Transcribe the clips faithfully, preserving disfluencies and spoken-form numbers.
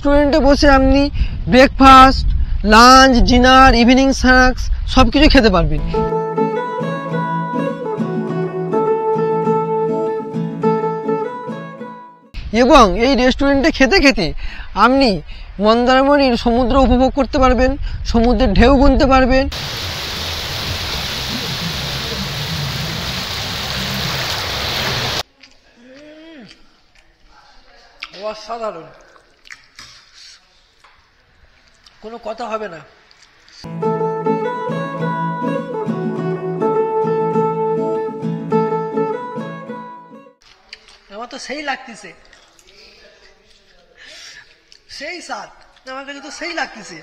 রেস্টুরেন্টে বসে আপনি breakfast, lunch, dinner, evening snacks সব কিছু খেতে পারবেন। এবং এই রেস্টুরেন্টে খেতে খেতে আপনি মন্দারমণির সমুদ্র উপভোগ করতে পারবেন, সমুদ্রের ঢেউ গুনতে পারবেন। অসাধারণ, কোনো কথা হবে না। আমার তো সেই লাগতেছে, সেই স্বাদ, আমার কাছে তো সেই লাগতেছে।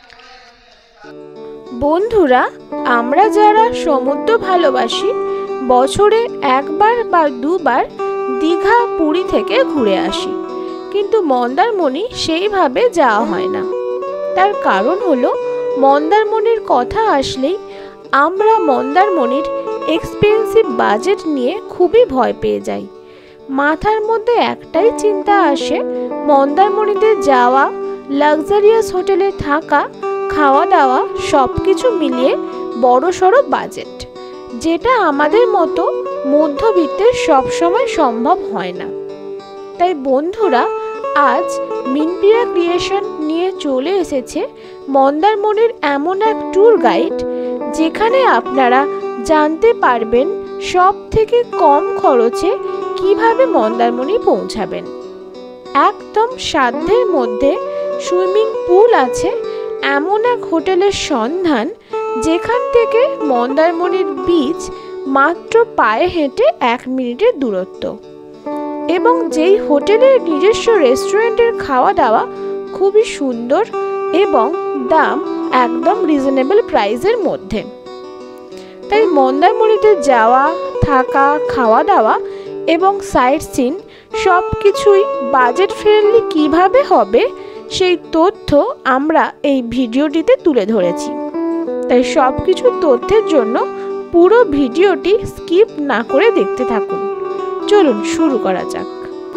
বন্ধুরা, আমরা যারা সমুদ্র ভালোবাসি বছরে একবার বা দুবার দীঘা, পুরী থেকে ঘুরে আসি, কিন্তু মন্দারমণি সেইভাবে যাওয়া হয় না। তার কারণ হলো মন্দারমণির কথা আসলেই আমরা মন্দারমণির এক্সপেন্সিভ বাজেট নিয়ে খুবই ভয় পেয়ে যাই। মাথার মধ্যে একটাই চিন্তা আসে, মন্দারমণিতে যাওয়া, লাক্সারিয়াস হোটেলে থাকা, খাওয়া দাওয়া সব কিছু মিলিয়ে বড়সড় বাজেট, যেটা আমাদের মতো মধ্যবিত্তের সবসময় সম্ভব হয় না। তাই বন্ধুরা, আজ মিনপিয়া ক্রিয়েশন নিয়ে চলে এসেছে মন্দারমণির এমন এক ট্যুর গাইড, যেখানে আপনারা জানতে পারবেন সব থেকে কম খরচে কিভাবে মন্দারমণি পৌঁছাবেন। একদম সাধ্যের মধ্যে সুইমিং পুল আছে এমন এক হোটেলের সন্ধান, যেখান থেকে মন্দারমণির বিচ মাত্র পায়ে হেঁটে এক মিনিটের দূরত্ব, এবং যেই হোটেলের নিজস্ব রেস্টুরেন্টের খাওয়া দাওয়া খুবই সুন্দর এবং দাম একদম রিজনেবল প্রাইসের মধ্যে। তাই মন্দারমণিতে যাওয়া, থাকা, খাওয়া দাওয়া এবং সাইট সিন সব কিছুই বাজেট ফ্রেন্ডলি কিভাবে হবে সেই তথ্য আমরা এই ভিডিওটিতে তুলে ধরেছি। তাই সব কিছু তথ্যের জন্য পুরো ভিডিওটি স্কিপ না করে দেখতে থাকুন। চলুন শুরু করা যাক।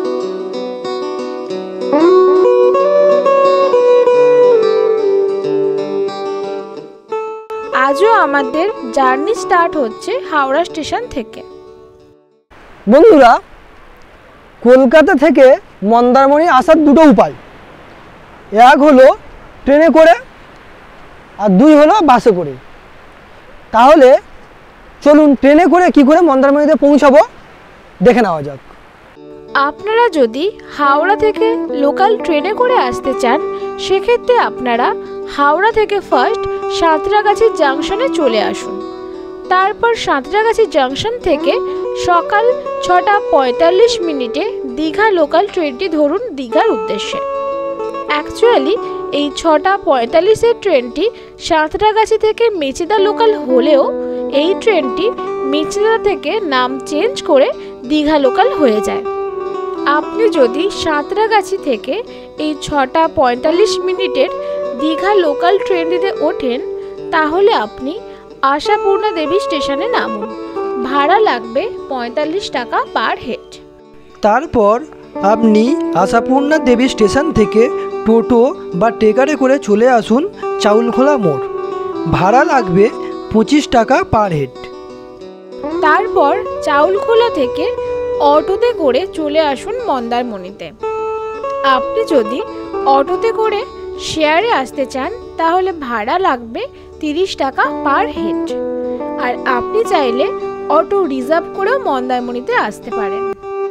আজও আমাদের জার্নি স্টার্ট হচ্ছে হাওড়া স্টেশন থেকে। বন্ধুরা, কলকাতা থেকে মন্দারমণি আসার দুটো উপায়, এক হলো ট্রেনে করে আর দুই হলো বাসে করে। তাহলে চলুন ট্রেনে করে কি করে মন্দারমণিতে পৌঁছাবো দেখে নেওয়া যাক। আপনারা যদি হাওড়া থেকে লোকাল ট্রেনে করে আসতে চান, সেক্ষেত্রে আপনারা হাওড়া থেকে ফার্স্ট সাঁতরাগাছি জাংশনে চলে আসুন। তারপর সাঁতরাগাছি জাংশন থেকে সকাল ছটা পঁয়তাল্লিশ মিনিটে দীঘা লোকাল ট্রেনটি ধরুন দীঘার উদ্দেশ্যে। অ্যাকচুয়ালি এই ছটা পঁয়তাল্লিশের ট্রেনটি সাঁতরাগাছি থেকে মেচেদা লোকাল হলেও এই ট্রেনটি মেচেদা থেকে নাম চেঞ্জ করে দীঘা লোকাল হয়ে যায়। আপনি যদি সাঁতরাগাছি থেকে এই ছটা পঁয়তাল্লিশ মিনিটের দীঘা লোকাল ট্রেনটিতে ওঠেন, তাহলে আপনি আশাপূর্ণা দেবী স্টেশনে নামুন। ভাড়া লাগবে পঁয়তাল্লিশ টাকা পার হেড। তারপর আপনি আশাপূর্ণা দেবী স্টেশন থেকে টোটো বা ট্রেকারে করে চলে আসুন চাউলখোলা মোড়। ভাড়া লাগবে পঁচিশ টাকা পার হেড। তারপর চাউলখোলা থেকে অটোতে করে চলে আসুন মন্দারমণিতে। আপনি যদি অটোতে করে শেয়ারে আসতে চান, তাহলে ভাড়া লাগবে তিরিশ টাকা পার হেড। আর আপনি চাইলে অটো রিজার্ভ করেও মন্দারমণিতে আসতে পারেন।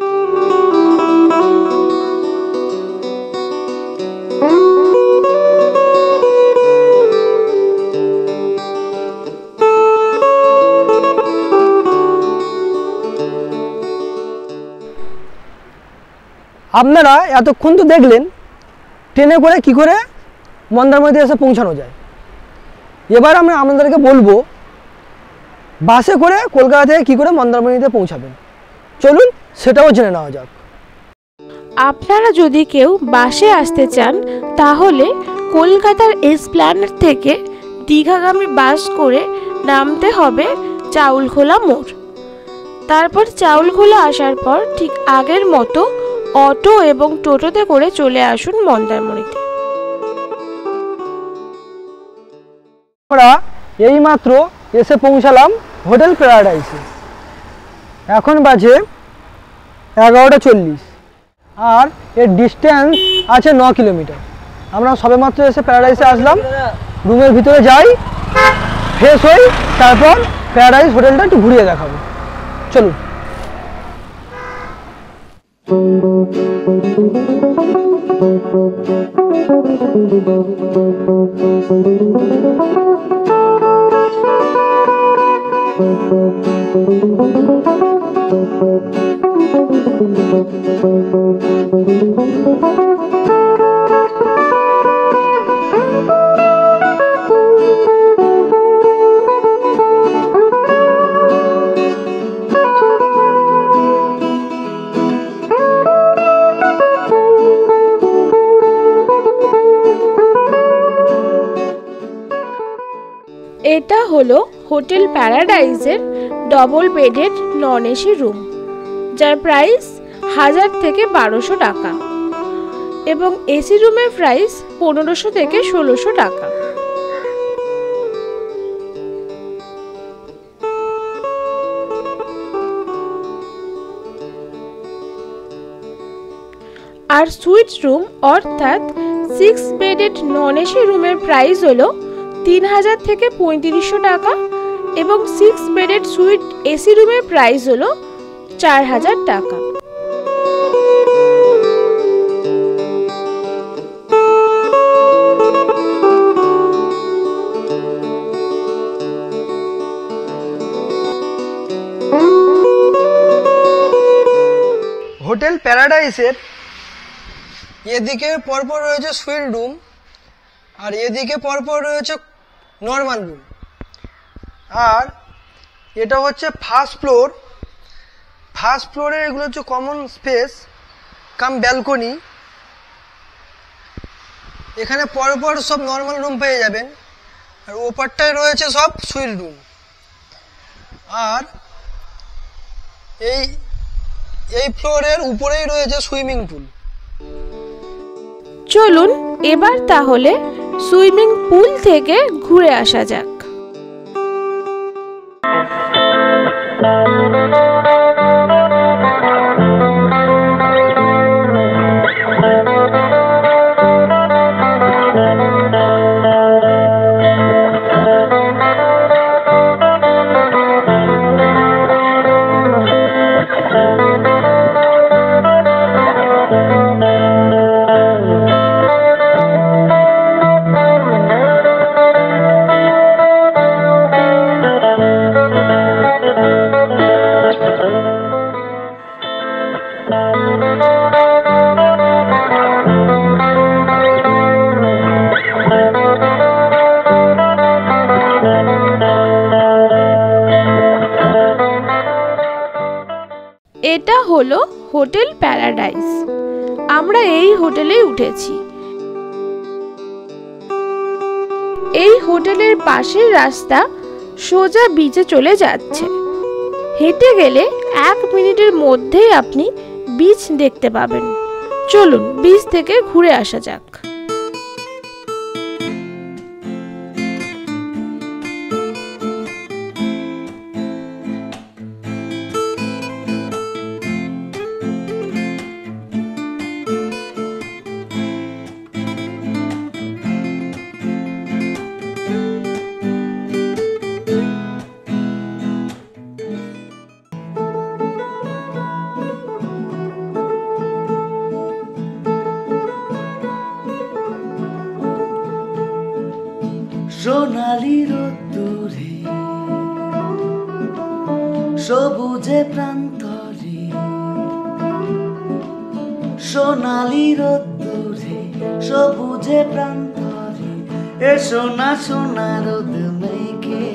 আপনারা এতক্ষণ তো দেখলেন ট্রেনে করে কি করে মন্দারমণিতে এসে পৌঁছানো যায়। এবার আমরা আপনাদেরকে বলবো বাসে করে কলকাতা থেকে কী করে মন্দারমণিতে পৌঁছাবেন। চলুন সেটাও জেনে নেওয়া যাক। আপনারা যদি কেউ বাসে আসতে চান, তাহলে কলকাতার এসপ্ল্যানেড থেকে দীঘাগামী বাস করে নামতে হবে চাউলখোলা মোড়। তারপর চাউলখোলা আসার পর ঠিক আগের মতো অটো এবং টোটোতে করে চলে আসুন মন্দারমণিতে। আমরা এইমাত্র এসে পৌঁছালাম হোটেল প্যারাডাইসে। এখন বাজে এগারোটা চল্লিশ আর এর ডিস্টেন্স আছে ন কিলোমিটার। আমরা সবেমাত্র এসে প্যারাডাইসে আসলাম, রুমের ভিতরে যাই, ফ্রেশ হই, তারপর প্যারাডাইস হোটেলটা একটু ঘুরিয়ে দেখাবো। চলুন। এটা হলো হোটেল প্যারাডাইজের double bedded non AC room, যার প্রাইস হাজার থেকে বারোশো টাকা এবং এসি রুমের প্রাইস পনেরোশো থেকে ষোলোশো টাকা। আর সুইট রুম অর্থাৎ সিক্স বেডেড নন এসি রুমের প্রাইস হলো তিন হাজার থেকে পঁয়ত্রিশশো টাকা এবং সিক্স বেডেড সুইট এসি রুমের প্রাইস হলো চার হাজার টাকা। হোটেল প্যারাডাইসের এদিকে পরপর রয়েছে সুইট রুম আর এদিকে পরপর রয়েছে নর্মাল রুম। আর এটা হচ্ছে ফার্স্ট ফ্লোর। ফার্স্ট ফ্লোরে এগুলো হচ্ছে কমন স্পেস কাম ব্যালকনি। এখানে পরপর সব নর্মাল রুম পেয়ে যাবেন আর ওপারটায় রয়েছে সব সুইট রুম। আর এই এই ফ্লোরের উপরেই রয়েছে সুইমিং পুল। চলুন এবার তাহলে সুইমিং পুল থেকে ঘুরে আসা যাক। এটা হলো হোটেল প্যারাডাইস। আমরা এই হোটেলে উঠেছি। এই হোটেলের পাশের রাস্তা সোজা বিচে চলে যাচ্ছে। হেঁটে গেলে এক মিনিটের মধ্যেই আপনি বিচ দেখতে পাবেন। চলুন বিচ থেকে ঘুরে আসা যাক। সোনালি রোদ্দুরে সবুজে প্রান্তরে, সোনালি রোদ্দুরে সবুজে প্রান্তরে, এ সোনা সোনা রোদ মেঘে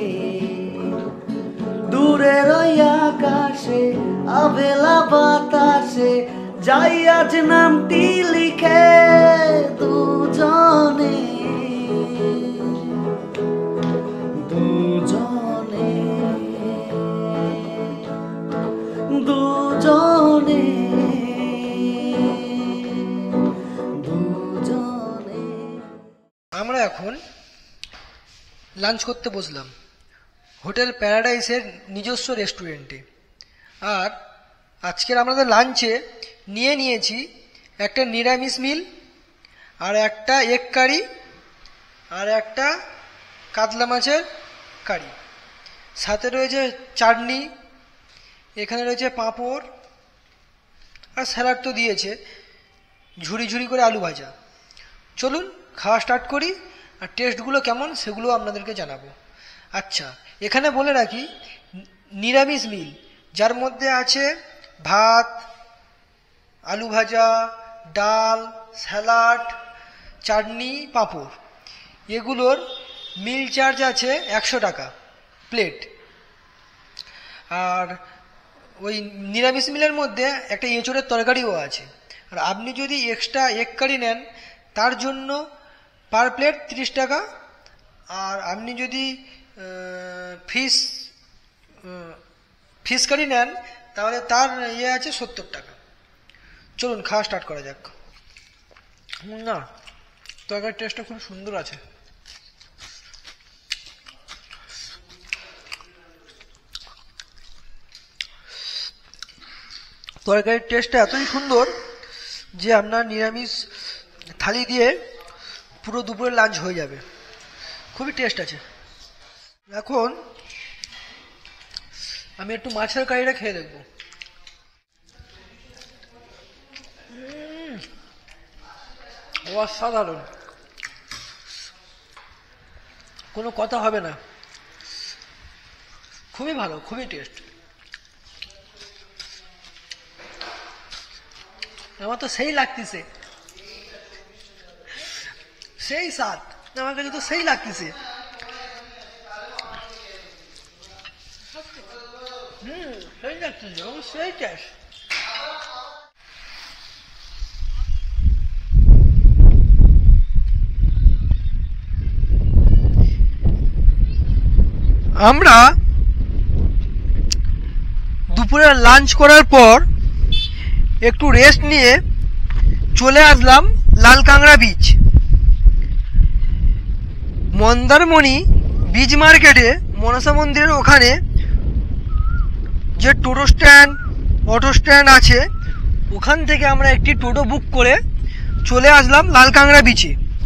দূরের ওই আকাশে আবেলা বাতাসে যাই আজ নামটি লিখে দুজনে দুজনে দুজনে দুজনে আমরা এখন লাঞ্চ করতে বসলাম হোটেল প্যারাডাইসের নিজস্ব রেস্টুরেন্টে। আর আজকের আমাদের লাঞ্চে নিয়ে নিয়েছি একটা নিরামিষ মিল, আর একটা এগ কারি, আর একটা কাতলা মাছের কারি, সাথে রয়েছে চাটনি, এখানে রয়েছে পাঁপড়, আর স্যালাড তো দিয়েছে, ঝুড়ি ঝুড়ি করে আলু ভাজা। চলুন খাওয়া স্টার্ট করি, আর টেস্টগুলো কেমন সেগুলো আপনাদেরকে জানাবো। আচ্ছা, এখানে বলে রাখি নিরামিষ মিল, যার মধ্যে আছে ভাত, আলু ভাজা, ডাল, স্যালাড, চাটনি, পাঁপড়। এগুলোর মিল চার্জ আছে একশো টাকা প্লেট। আর ওই নিরামিষ মিলের মধ্যে একটা এঁচোড়ের তরকারিও আছে। আর আপনি যদি এক্সট্রা এগ কারি নেন তার জন্য পার প্লেট তিরিশ টাকা। আর আপনি যদি ফিশ ফিশ কারি নেন তাহলে তার ইয়ে আছে সত্তর টাকা। চলুন খাওয়া স্টার্ট করা যাক। না, তরকারির টেস্টটা খুব সুন্দর আছে। তরকারির টেস্টটা এতই সুন্দর যে আপনার নিরামিষ থালি দিয়ে পুরো দুপুরের লাঞ্চ হয়ে যাবে। খুবই টেস্ট আছে। এখন আমি একটু মাছের কারিটা খেয়ে দেখব। অসাধারণ, কোনো কথা হবে না, খুবই ভালো, খুবই টেস্ট। আমার তো সেই লাগতেছে, সেই স্বাদ, আমার কাছে তো সেই লাগতেছে। হুম, সেই লাগতেছে, সেই টেস্ট। আমরা দুপুরে লাঞ্চ করার পর একটু রেস্ট নিয়ে চলে আসলাম লাল কাঁকড়া বীচ। মন্দারমণি বীচ মার্কেটে মনসা মন্দিরের ওখানে যে টোটো স্ট্যান্ড, অটো স্ট্যান্ড আছে, ওখান থেকে আমরা একটি টোটো বুক করে চলে আসলাম লাল কাঁকড়া বীচে।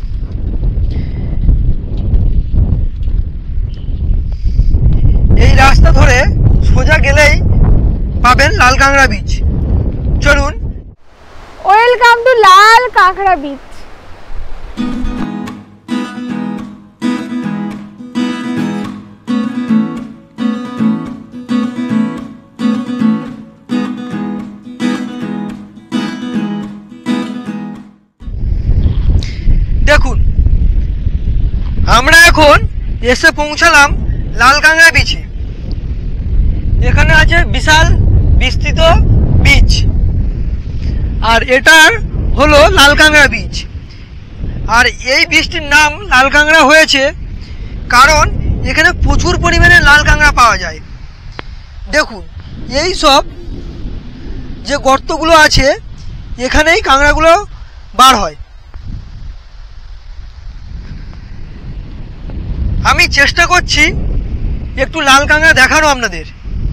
এই রাস্তা ধরে সোজা গেলেই পাবেন লাল কাঁকড়া বীচ। চলুন। ওয়েলকাম টু লাল কাঁকড়া বীচ। দেখুন, আমরা এখন এসে পৌঁছালাম লাল কাঁকড়া বীচে। এখানে আছে বিশাল বিস্তৃত বীচ, আর এটার হলো লাল কাঁকড়া বীচ। আর এই বীচটির নাম লাল কাঁকড়া হয়েছে কারণ এখানে প্রচুর পরিমাণে লাল কাঁকড়া পাওয়া যায়। দেখুন, এই সব যে গর্তগুলো আছে এখানেই কাঁকড়াগুলো বার হয়। আমি চেষ্টা করছি একটু লাল কাঁকড়া দেখানো আপনাদের।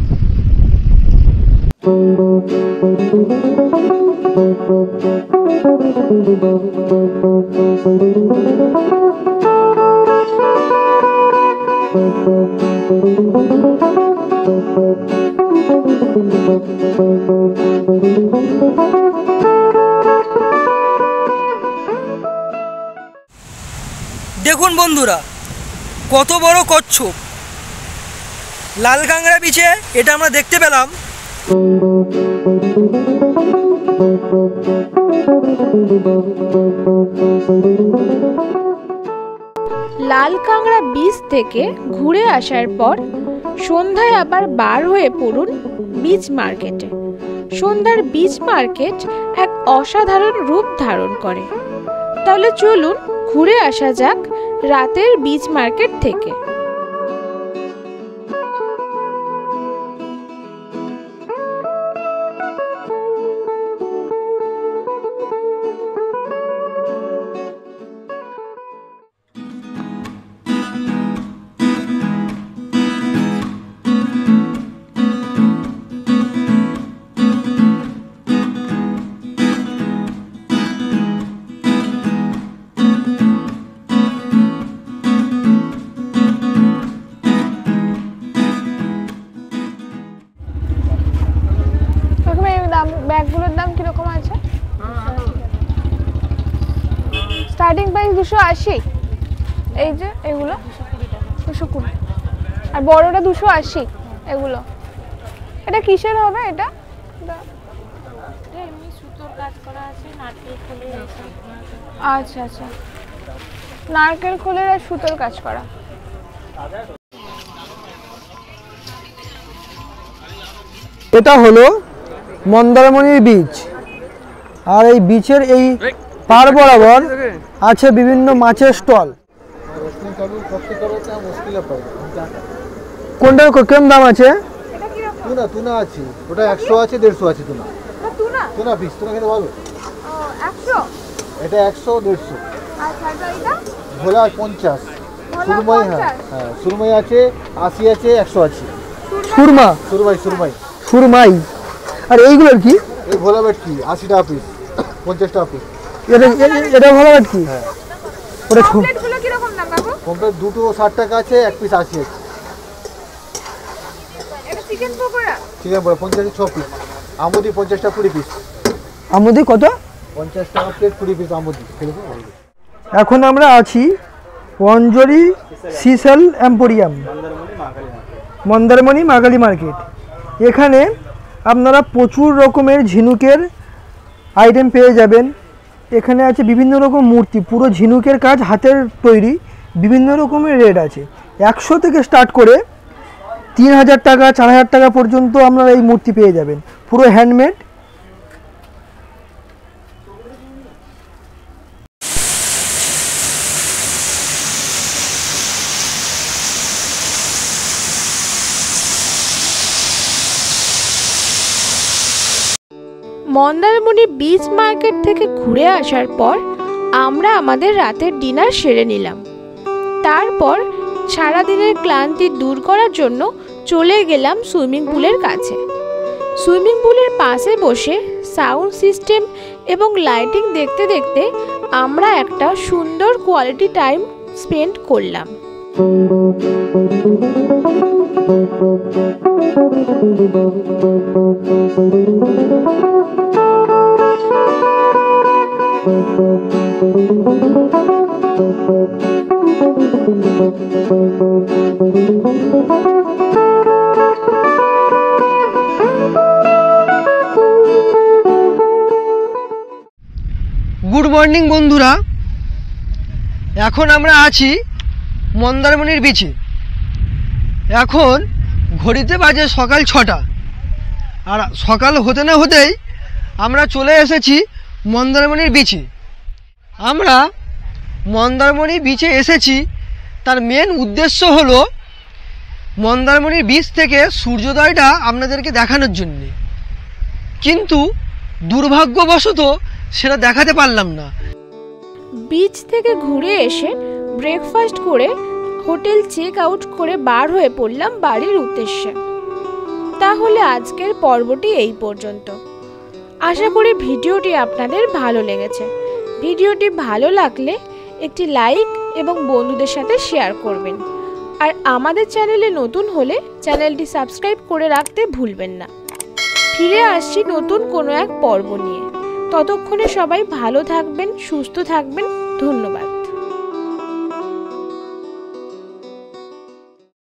দেখুন বন্ধুরা, কত বড় কচ্ছপ। লাল কাঁকড়া বিচে এটা আমরা দেখতে পেলাম। লাল কাঁকড়া বীচ থেকে ঘুরে আসার পর সন্ধ্যায় আবার বার হয়ে পড়ুন বীচ মার্কেটে। সন্ধ্যার বীচ মার্কেট এক অসাধারণ রূপ ধারণ করে। তাহলে চলুন ঘুরে আসা যাক রাতের বীচ মার্কেট থেকে। স্টার্টিং প্রাইস দুশো আশি। এই যে এগুলো দুশো কুড়ি, আর বড়টা দুশো আশি। এগুলো এটা কিসের হবে? এটা আচ্ছা আচ্ছা, নারকেল খোলের আর সুতোর কাজ করা। এটা হলো মন্দারমণির বীচ, আর এই বিচের এই পার বরাবর আছে বিভিন্ন মাছের স্টল। কোনটার কেমন দাম আছে? টুনা টুনা আছে, ওটা একশো আছে, দেড়শো আছে। Tuna tuna tuna piece, tuna খেতে ভালো। একশো, এটা একশো দেড়শো। আচ্ছা এটা ভোলা পঞ্চাশ, সুরমাই। হ্যাঁ হ্যাঁ, সুরমাই আছে, আশি আছে, একশো আছে। সুরমা, সুরমাই সুরমাই সুরমাই। আর এইগুলোর কি? এই ভোলা ভেটকি আশি টাকা পিস, পঞ্চাশ টাকা পিস। এটা এটা ভালো কি? হ্যাঁ, ওটা পমফ্লেটগুলো কি রকম দাম বাবু? কমপ্লিট দুটো ষাট টাকা আছে, এক পিস আশি আছে। এটা চিকেন পকোড়া, চিকেন পকোড়া পঞ্চাশ ছ পিস। আমুদি পঞ্চাশ টাকা কুড়ি পিস। আমুদি কত? পঞ্চাশ টাকা প্লেট, কুড়ি পিস আমুদি। এখন আমরা আছি পঞ্জরি সিসেল এম্পোরিয়াম, মন্দারমণি মাগালি মার্কেট। এখানে আপনারা প্রচুর রকমের ঝিনুকের আইটেম পেয়ে যাবেন। এখানে আছে বিভিন্ন রকম মূর্তি, পুরো ঝিনুকের কাজ, হাতের তৈরি, বিভিন্ন রকমের রেট আছে। একশো থেকে স্টার্ট করে তিন হাজার টাকা, চার হাজার টাকা পর্যন্ত আপনারা এই মূর্তি পেয়ে যাবেন, পুরো হ্যান্ডমেড। মন্দারমণি বিচ মার্কেট থেকে ঘুরে আসার পর আমরা আমাদের রাতের ডিনার সেরে নিলাম। তারপর সারাদিনের ক্লান্তি দূর করার জন্য চলে গেলাম সুইমিং পুলের কাছে। সুইমিং পুলের পাশে বসে সাউন্ড সিস্টেম এবং লাইটিং দেখতে দেখতে আমরা একটা সুন্দর কোয়ালিটি টাইম স্পেন্ড করলাম। গুড মর্নিং বন্ধুরা, এখন আমরা আছি মন্দারমণির বিচে। এখন ঘড়িতে বাজে সকাল ছটা, আর সকাল হতে না হতেই আমরা চলে এসেছি মন্দারমণির বিচে। আমরা মন্দারমণি বিচে এসেছি, তার মেন উদ্দেশ্য হলো মন্দারমণির বিচ থেকে সূর্যোদয়টা আপনাদেরকে দেখানোর জন্যে, কিন্তু দুর্ভাগ্যবশত সেটা দেখাতে পারলাম না। বিচ থেকে ঘুরে এসে ব্রেকফাস্ট করে হোটেল চেক আউট করে বার হয়ে পড়লাম বাড়ির উদ্দেশ্যে। তাহলে আজকের পর্বটি এই পর্যন্ত। আশা করি ভিডিওটি আপনাদের ভালো লেগেছে। ভিডিওটি ভালো লাগলে একটি লাইক এবং বন্ধুদের সাথে শেয়ার করবেন। আর আমাদের চ্যানেলে নতুন হলে চ্যানেলটি সাবস্ক্রাইব করে রাখতে ভুলবেন না। ফিরে আসছি নতুন কোনো এক পর্ব নিয়ে। ততক্ষণে সবাই ভালো থাকবেন, সুস্থ থাকবেন। ধন্যবাদ।